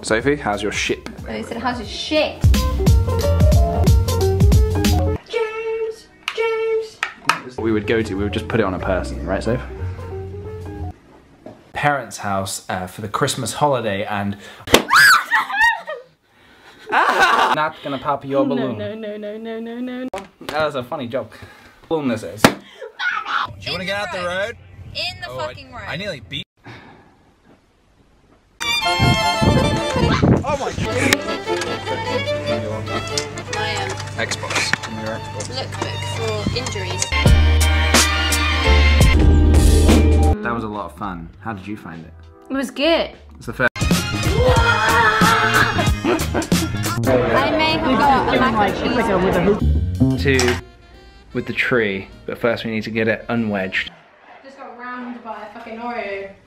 Sophie, how's your ship? And they said, how's your shit? James. We would just put it on a person, right, Soph? Parents' house for the Christmas holiday and... Not gonna pop your balloon. No. That was a funny joke. Balloon this is. Do you want to get out the road? In the fucking road. I nearly beat. Oh my god! My Xbox. Your Xbox. lookbook for injuries. That was a lot of fun. How did you find it? It was good. It's the first. I may have got a mac and cheese. Two with the tree, but first we need to get it unwedged. Just got rammed by a fucking Oreo.